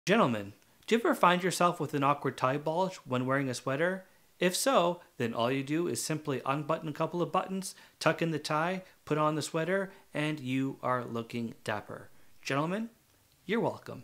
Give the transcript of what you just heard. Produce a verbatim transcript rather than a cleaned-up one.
Gentlemen, do you ever find yourself with an awkward tie bulge when wearing a sweater? If so, then all you do is simply unbutton a couple of buttons, tuck in the tie, put on the sweater, and you are looking dapper. Gentlemen, you're welcome.